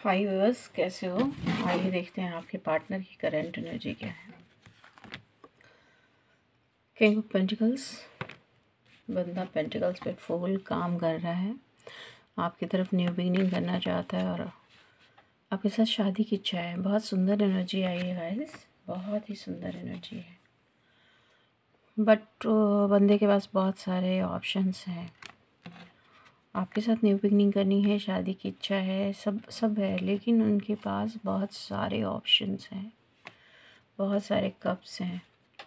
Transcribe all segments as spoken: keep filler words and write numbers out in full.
हाय viewers, कैसे हो? आइए देखते हैं आपके पार्टनर की करंट एनर्जी क्या है। किंग ऑफ पेंटिकल्स, बंदा पेंटिकल्स पे फुल काम कर रहा है, आपकी तरफ न्यू बिगिनिंग करना चाहता है और आपके साथ शादी की इच्छा है। बहुत सुंदर एनर्जी आई है गाइस, बहुत ही सुंदर एनर्जी है। बट बंदे के पास बहुत सारे ऑप्शंस हैं। आपके साथ न्यू बिगनिंग करनी है, शादी की इच्छा है, सब सब है, लेकिन उनके पास बहुत सारे ऑप्शंस हैं, बहुत सारे कप्स हैं।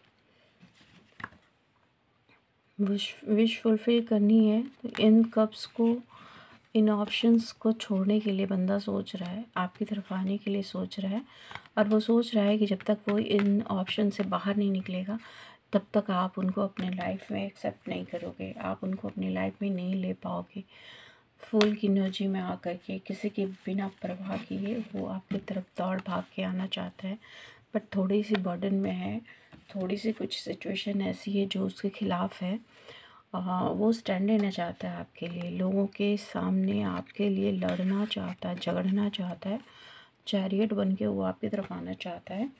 विश विश फुलफिल करनी है तो इन कप्स को, इन ऑप्शंस को छोड़ने के लिए बंदा सोच रहा है, आपकी तरफ आने के लिए सोच रहा है। और वो सोच रहा है कि जब तक वो इन ऑप्शन से बाहर नहीं निकलेगा तब तक आप उनको अपने लाइफ में एक्सेप्ट नहीं करोगे, आप उनको अपनी लाइफ में नहीं ले पाओगे। फूल की एनर्जी में आकर के किसी के बिना परवाह किए वो आपकी तरफ दौड़ भाग के आना चाहता है, बट थोड़ी सी बर्डन में है, थोड़ी सी कुछ सिचुएशन ऐसी है जो उसके ख़िलाफ़ है। आ, वो स्टैंड लेना चाहता है आपके लिए, लोगों के सामने आपके लिए लड़ना चाहता है, झगड़ना चाहता है। चैरियट बन के वो आपकी तरफ आना चाहता है।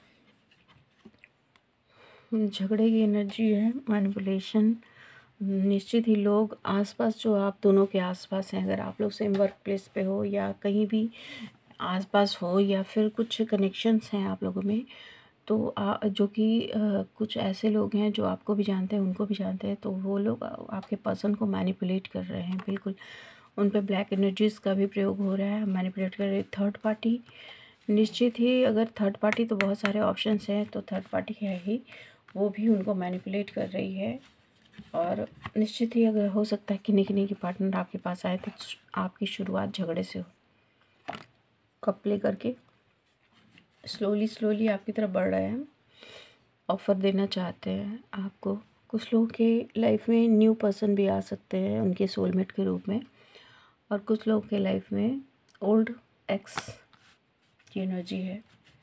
झगड़े की एनर्जी है, मैनिपुलेशन। निश्चित ही लोग आसपास, जो आप दोनों के आसपास हैं, अगर आप लोग सेम वर्क प्लेस पे हो या कहीं भी आसपास हो या फिर कुछ कनेक्शंस हैं आप लोगों में, तो आ, जो कि कुछ ऐसे लोग हैं जो आपको भी जानते हैं, उनको भी जानते हैं, तो वो लोग आपके पर्सन को मैनिपुलेट कर रहे हैं। बिल्कुल उन पे ब्लैक एनर्जीज़ का भी प्रयोग हो रहा है, मैनिपुलेट कर रहे। थर्ड पार्टी, निश्चित ही अगर थर्ड पार्टी, तो बहुत सारे ऑप्शंस हैं, तो थर्ड पार्टी है ही, वो भी उनको मैनिपुलेट कर रही है। और निश्चित ही अगर हो सकता है कि किन्हीं किन्हीं के पार्टनर आपके पास आए तो आपकी शुरुआत झगड़े से हो। कप ले करके स्लोली स्लोली आपकी तरफ बढ़ रहे हैं, ऑफ़र देना चाहते हैं आपको। कुछ लोगों के लाइफ में न्यू पर्सन भी आ सकते हैं उनके सोलमेट के रूप में, और कुछ लोगों के लाइफ में ओल्ड एक्स की एनर्जी है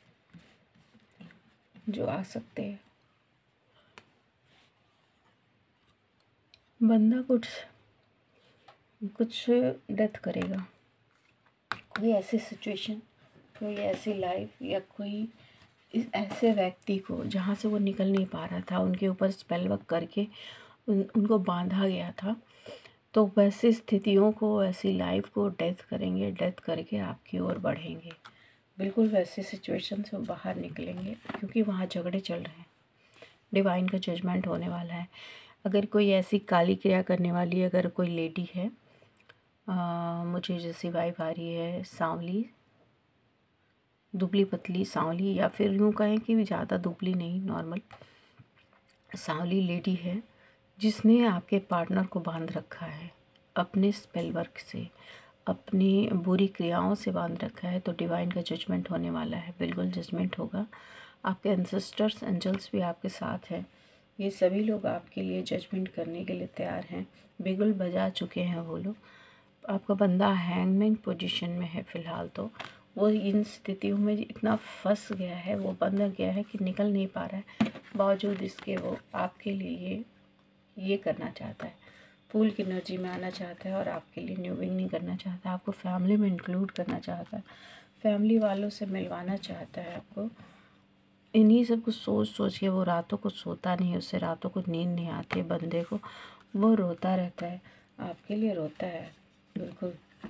जो आ सकते हैं। बंदा कुछ कुछ डेथ करेगा, कोई ऐसी सिचुएशन, कोई ऐसी लाइफ या कोई इस ऐसे व्यक्ति को जहाँ से वो निकल नहीं पा रहा था, उनके ऊपर स्पेल वर्क करके उन उनको बांधा गया था, तो वैसी स्थितियों को, ऐसी लाइफ को डेथ करेंगे, डेथ करके आपकी ओर बढ़ेंगे। बिल्कुल वैसी सिचुएशन से बाहर निकलेंगे, क्योंकि वहाँ झगड़े चल रहे हैं। डिवाइन का जजमेंट होने वाला है। अगर कोई ऐसी काली क्रिया करने वाली, अगर कोई लेडी है, आ, मुझे जैसी वाइफ आ रही है, सांवली, दुबली पतली सांवली, या फिर यूँ कहें कि ज़्यादा दुबली नहीं, नॉर्मल सांवली लेडी है, जिसने आपके पार्टनर को बांध रखा है अपने स्पेल वर्क से, अपनी बुरी क्रियाओं से बांध रखा है, तो डिवाइन का जजमेंट होने वाला है। बिल्कुल जजमेंट होगा। आपके एंसेस्टर्स, एंजल्स भी आपके साथ हैं। ये सभी लोग आपके लिए जजमेंट करने के लिए तैयार हैं, बिगुल बजा चुके हैं वो लोग। आपका बंदा हैंगमैन पोजीशन में है फ़िलहाल, तो वो इन स्थितियों में इतना फंस गया है, वो बंध गया है कि निकल नहीं पा रहा है। बावजूद इसके वो आपके लिए ये ये करना चाहता है, फूल की एनर्जी में आना चाहता है और आपके लिए न्यू बिगनिंग करना चाहता है, आपको फैमिली में इंक्लूड करना चाहता है, फैमिली वालों से मिलवाना चाहता है आपको। इन्हीं सब कुछ सोच सोच के वो रातों को सोता नहीं है, उससे रातों को नींद नहीं आती बंदे को, वो रोता रहता है, आपके लिए रोता है बिल्कुल।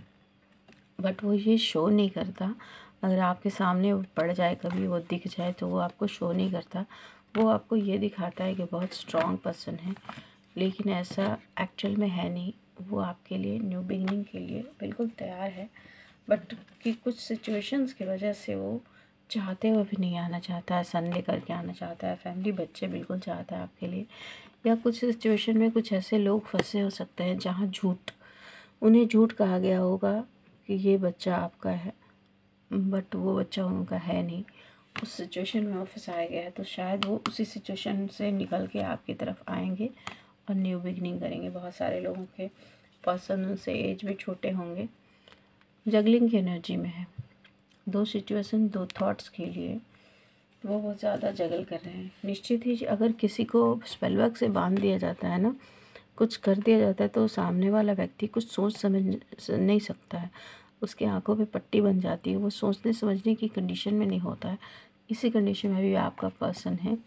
बट वो ये शो नहीं करता। अगर आपके सामने वो पड़ जाए, कभी वो दिख जाए, तो वो आपको शो नहीं करता। वो आपको ये दिखाता है कि बहुत स्ट्रॉन्ग पर्सन है, लेकिन ऐसा एक्चुअल में है नहीं। वो आपके लिए न्यू बिगनिंग के लिए बिल्कुल तैयार है, बट कि कुछ सिचुएशंस की वजह से वो चाहते हुए भी नहीं आना चाहता है, सन लेकर के आना चाहता है, फैमिली, बच्चे बिल्कुल चाहता है आपके लिए। या कुछ सिचुएशन में कुछ ऐसे लोग फंसे हो सकते हैं जहाँ झूठ, उन्हें झूठ कहा गया होगा कि ये बच्चा आपका है, बट वो बच्चा उनका है नहीं। उस सिचुएशन में वो फंसाया गया है, तो शायद वो उसी सिचुएशन से निकल के आपकी तरफ आएंगे और न्यू बिगनिंग करेंगे। बहुत सारे लोगों के पर्सन उनसे एज भी छोटे होंगे। जगलिंग की एनर्जी में है, दो सिचुएशन, दो थॉट्स के लिए वो बहुत ज़्यादा जगल कर रहे हैं। निश्चित ही अगर किसी को स्पेल वर्क से बांध दिया जाता है ना, कुछ कर दिया जाता है, तो सामने वाला व्यक्ति कुछ सोच समझ नहीं सकता है। उसकी आंखों पे पट्टी बन जाती है, वो सोचने समझने की कंडीशन में नहीं होता है। इसी कंडीशन में भी आपका पर्सन है,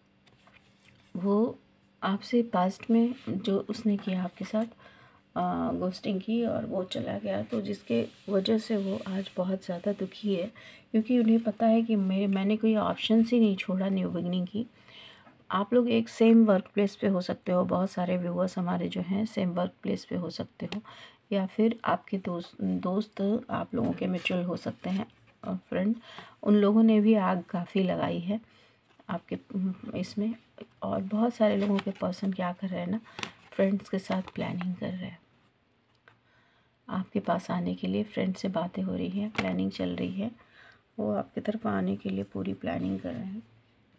वो आपसे पास्ट में जो उसने किया आपके साथ गोस्टिंग की और वो चला गया, तो जिसके वजह से वो आज बहुत ज़्यादा दुखी है, क्योंकि उन्हें पता है कि मेरे मैंने कोई ऑप्शन ही नहीं छोड़ा न्यू बिगनिंग की। आप लोग एक सेम वर्क प्लेस पे हो सकते हो, बहुत सारे व्यूअर्स हमारे जो हैं सेम वर्क प्लेस पे हो सकते हो, या फिर आपके दोस्त दोस्त आप लोगों के म्यूचुअल हो सकते हैं फ्रेंड। उन लोगों ने भी आग काफ़ी लगाई है आपके इसमें, और बहुत सारे लोगों के पर्सन क्या कर रहे हैं ना, फ्रेंड्स के साथ प्लानिंग कर रहे हैं आपके पास आने के लिए। फ्रेंड से बातें हो रही हैं, प्लानिंग चल रही है, वो आपकी तरफ आने के लिए पूरी प्लानिंग कर रहे हैं,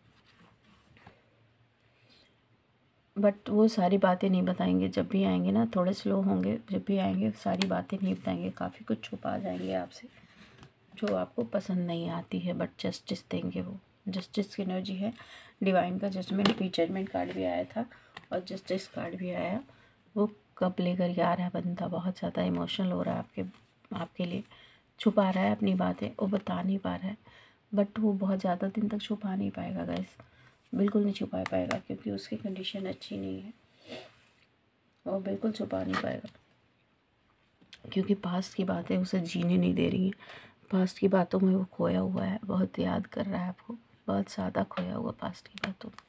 बट वो सारी बातें नहीं बताएंगे। जब भी आएंगे ना, थोड़े स्लो होंगे, जब भी आएंगे सारी बातें नहीं बताएंगे, काफ़ी कुछ छुपा जाएंगे आपसे जो आपको पसंद नहीं आती है, बट जस्टिस देंगे। वो जस्टिस की एनर्जी है, डिवाइन का जजमेंट भी, जजमेंट कार्ड भी आया था और जस्टिस कार्ड भी आया। वो कब लेकर के आ रहा है बंदा, बहुत ज़्यादा इमोशनल हो रहा है आपके आपके लिए, छुपा रहा है अपनी बातें, वो बता नहीं पा रहा है, बट वो बहुत ज़्यादा दिन तक छुपा नहीं पाएगा गाइस, बिल्कुल नहीं छुपा पाएगा, क्योंकि उसकी कंडीशन अच्छी नहीं है, वो बिल्कुल छुपा नहीं पाएगा, क्योंकि पास्ट की बातें उसे जीने नहीं दे रही हैं। पास्ट की बातों में वो खोया हुआ है, बहुत याद कर रहा है आपको, बहुत ज़्यादा खोया हुआ पास्ट की बातों में।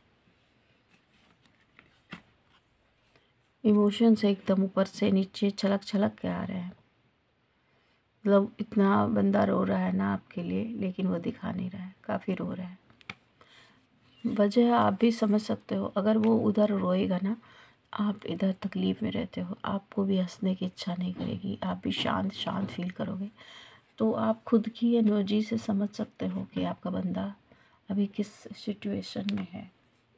इमोशंस एकदम ऊपर से नीचे छलक छलक के आ रहे हैं, मतलब इतना बंदा रो रहा है ना आपके लिए, लेकिन वो दिखा नहीं रहा है, काफ़ी रो रहा है। वजह आप भी समझ सकते हो, अगर वो उधर रोएगा ना, आप इधर तकलीफ़ में रहते हो, आपको भी हंसने की इच्छा नहीं करेगी, आप भी शांत शांत फील करोगे। तो आप खुद की एनर्जी से समझ सकते हो कि आपका बंदा अभी किस सिचुएशन में है।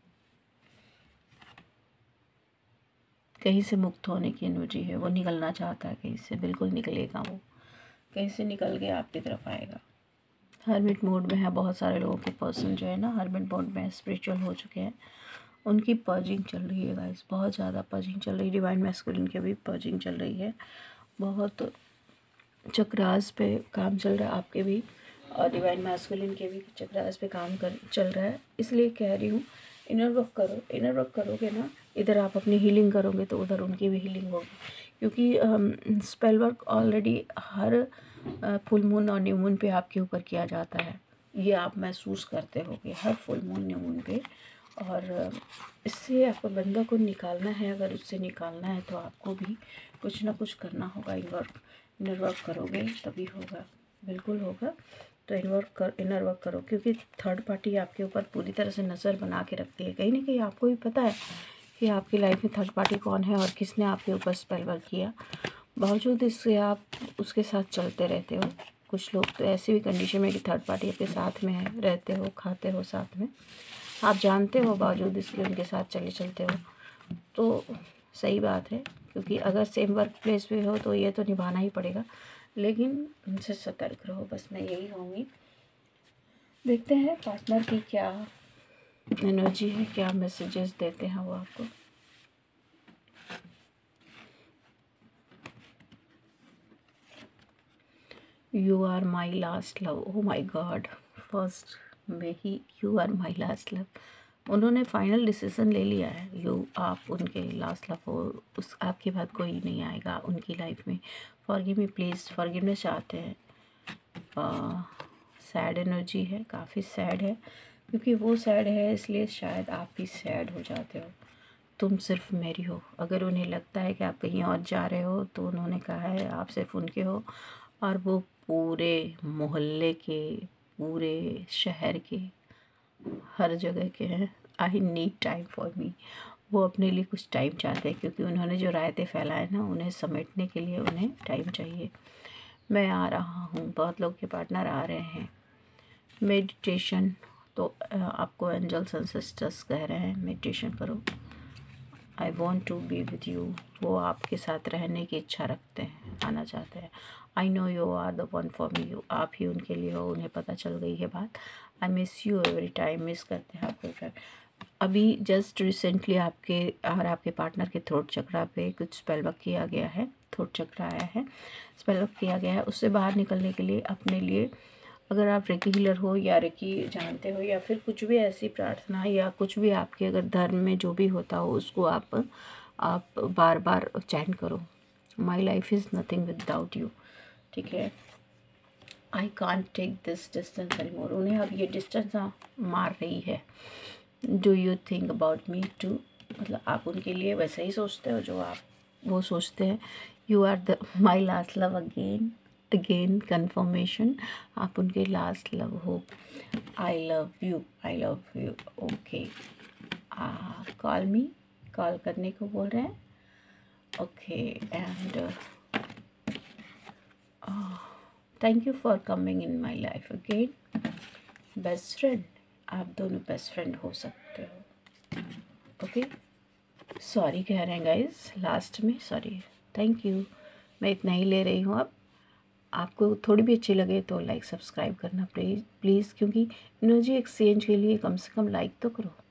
कहीं से मुक्त होने की एनर्जी है, वो निकलना चाहता है कहीं से, बिल्कुल निकलेगा, वो कहीं से निकल के आपकी तरफ आएगा। हर्मिट मोड में है, बहुत सारे लोगों के पर्सन जो है ना हर्मिट मोड में स्पिरिचुअल हो चुके हैं, उनकी पर्जिंग चल रही है गाइस, बहुत ज़्यादा पर्जिंग चल रही है। डिवाइन मैस्कुलिन की भी पर्जिंग चल रही है, बहुत चक्रास पे काम चल रहा है आपके भी, और डिवाइन मैस्कुलिन के भी चक्रास पे काम कर चल रहा है। इसलिए कह रही हूँ इनर वर्क करो, इनर वर्क करोगे ना, इधर आप अपनी हीलिंग करोगे तो उधर उनकी भी हीलिंग होगी, क्योंकि स्पेल वर्क ऑलरेडी हर फुल मून और न्यू मून पे आपके ऊपर किया जाता है, ये आप महसूस करते होगे हर फुल मून न्यू मून पे। और इससे आपको बंदा को निकालना है, अगर उससे निकालना है तो आपको भी कुछ ना कुछ करना होगा। इन वर्क इनर वर्क करोगे तभी होगा, बिल्कुल होगा। तो इन वर्क कर इनर वर्क करो, क्योंकि थर्ड पार्टी आपके ऊपर पूरी तरह से नज़र बना के रखती है। कहीं ना कहीं आपको भी पता है कि आपकी लाइफ में थर्ड पार्टी कौन है और किसने आपके ऊपर स्पेल वर्क किया, बावजूद इससे आप उसके साथ चलते रहते हो। कुछ लोग तो ऐसी भी कंडीशन में कि थर्ड पार्टी आपके साथ में है, रहते हो, खाते हो साथ में, आप जानते हो, बावजूद इसके उनके साथ चले चलते हो। तो सही बात है, क्योंकि अगर सेम वर्क प्लेस पे हो तो ये तो निभाना ही पड़ेगा, लेकिन उनसे सतर्क रहो, बस मैं यही कहूँगी। देखते हैं पार्टनर की क्या एनर्जी है, क्या मैसेजेस देते हैं वो आपको। You are my last love, oh my god, first में ही you are my last love, उन्होंने फाइनल डिसीजन ले लिया है। यू आप उनके लास्ट लव हो, उस आपके बाद कोई नहीं आएगा उनकी लाइफ में। फॉरगिव मी प्लीज़, फॉरगिवनेस चाहते हैं। सैड एनर्जी है, काफ़ी सैड है, क्योंकि वो सैड है इसलिए शायद आप भी सैड हो जाते हो। तुम सिर्फ मेरी हो, अगर उन्हें लगता है कि आप कहीं और जा रहे हो तो उन्होंने कहा है आप सिर्फ उनके हो, और वो पूरे मोहल्ले के, पूरे शहर के, हर जगह के हैं। I need time for me, वो अपने लिए कुछ टाइम चाहते हैं, क्योंकि उन्होंने जो रायते फैलाए ना, उन्हें समेटने के लिए उन्हें टाइम चाहिए। मैं आ रहा हूँ, बहुत लोग के पार्टनर आ रहे हैं। मेडिटेशन, तो आपको एंजल्स एंड सिस्टर्स कह रहे हैं मेडिटेशन करो। I want to be with you, वो आपके साथ रहने की इच्छा रखते हैं, आना चाहते हैं। I know you are the one for me, you आप ही उनके लिए हो, उन्हें पता चल गई है बात। I miss you every time, miss करते हैं आपको। अभी जस्ट रिसेंटली आपके और आपके पार्टनर के थ्रोट चक्रा पे कुछ स्पेल वर्क किया गया है, थ्रोट चक्रा आया है, स्पेल वर्क किया गया है। उससे बाहर निकलने के लिए अपने लिए, अगर आप रेकी हीलर हो या रेकी जानते हो या फिर कुछ भी ऐसी प्रार्थना या कुछ भी आपके अगर धर्म में जो भी होता हो उसको आप आप बार बार चैंट करो। My life is nothing without you, ठीक है। I can't take this distance anymore. उन्हें अब ये डिस्टेंस मार रही है। Do you think about me too, मतलब आप उनके लिए वैसे ही सोचते हो जो आप वो सोचते हैं। You are the my last love again again confirmation, आप उनके लास्ट लव हो। I love you, I love you, okay. Call me, call करने को बोल रहे हैं, okay. And thank you for coming in my life again. Best friend, आप दोनों बेस्ट फ्रेंड हो सकते हो, ओके। सॉरी कह रहे हैं गाइस लास्ट में, सॉरी, थैंक यू। मैं इतना ही ले रही हूँ अब। आपको थोड़ी भी अच्छी लगे तो लाइक सब्सक्राइब करना प्लीज़ प्लीज़, क्योंकि एनर्जी एक्सचेंज के लिए कम से कम लाइक तो करो।